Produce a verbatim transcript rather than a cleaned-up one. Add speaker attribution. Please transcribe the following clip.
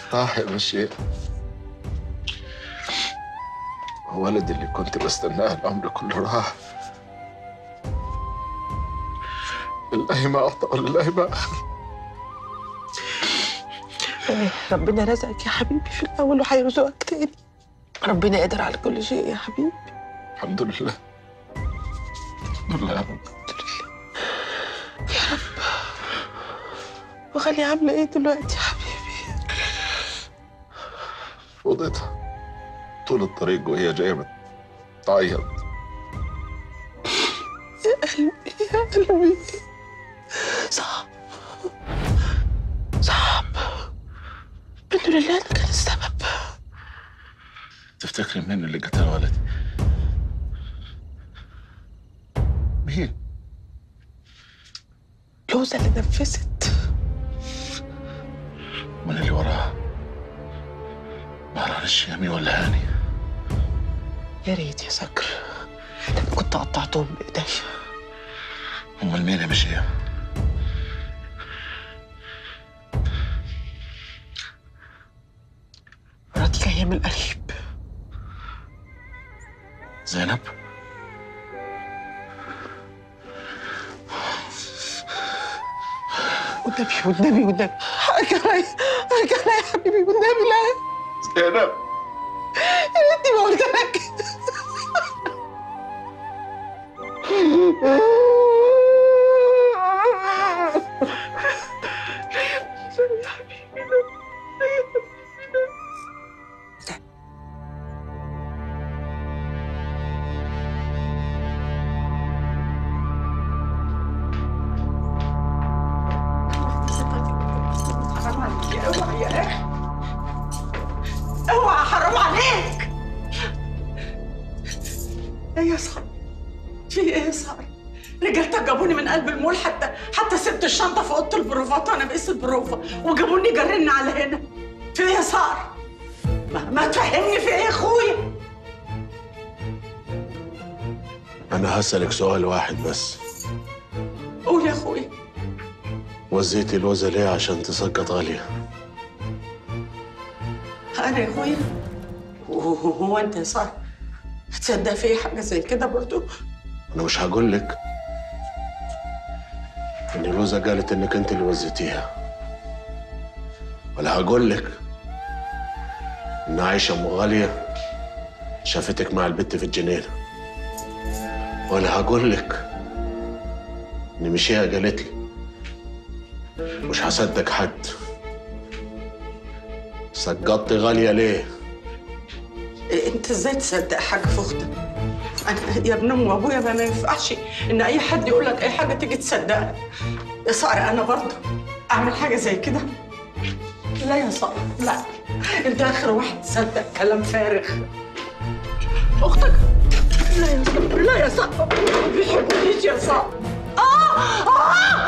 Speaker 1: راح يا بشير. ولدي اللي كنت بستناه العمر كله راح. لله ما أعطى ولله ما أخذ.
Speaker 2: ربنا رزقك يا حبيبي في الأول وهيرزقك تاني. ربنا قادر على كل شيء يا حبيبي.
Speaker 1: الحمد لله. الحمد لله يا رب.
Speaker 2: يا رب. وغالية عاملة إيه دلوقتي يا حبيبي؟
Speaker 1: في أوضتها طول الطريق وهي جاية بتعيط.
Speaker 2: يا قلبي يا قلبي. صعب صعب. الحمد لله أنا كان السبب.
Speaker 1: تفتكري مين اللي قتل ولدي؟ مين؟
Speaker 2: لوزة اللي نفست.
Speaker 1: من اللي وراها؟ مهران الشامي ولا هاني؟
Speaker 2: يا ريت يا سكر، لما كنت قطعتهم بإيديا.
Speaker 1: أمال مين يا بشير؟
Speaker 2: مراتي جاية من قريب.
Speaker 1: زينب؟
Speaker 2: والنبي والنبي والنبي حقك عليا حقك عليا يا حبيبي والنبي لا.
Speaker 1: زينب
Speaker 2: يا ريتني ما قلت لك. يا حبيبي حرام عليك. اوعى يا اخي، اوعى حرام عليك. ايه يا صاحبي؟ في ايه يا صاحبي؟ رجالتك جابوني من قلب المول، حتى حتى سبت الشنطه في اوضه البروفات وانا بقيس البروفه، وجابوني جرني على هنا. في ايه يا صقر؟ ما, ما تفهمني في ايه يا اخويا؟
Speaker 3: أنا هسألك سؤال واحد بس.
Speaker 2: قول يا اخويا.
Speaker 3: وزيتي الوزة ليه عشان تسقط غالية؟
Speaker 2: انا يا اخويا؟ هو انت يا صقر هتصدق في حاجه زي كده برضه؟
Speaker 3: أنا مش هقول لك إن الوزة قالت إنك أنت اللي وزيتيها، ولا هقول لك إن عايشة أم غالية شافتك مع البت في الجنينة، ولا هقول لك إن مشيها قالت لي. مش هصدق حد. سقطتي غالية ليه؟
Speaker 2: انت ازاي تصدق حاجه في اختك؟ انا يا ابن ام وابويا ما ينفعش ان اي حد يقول لك اي حاجه تيجي تصدقها. يا صقر انا برضه اعمل حاجه زي كده؟ لا يا صقر لا، انت اخر واحد تصدق كلام فارغ. اختك؟ لا يا صقر لا يا صقر، ما بيحبنيش يا صقر. اه اه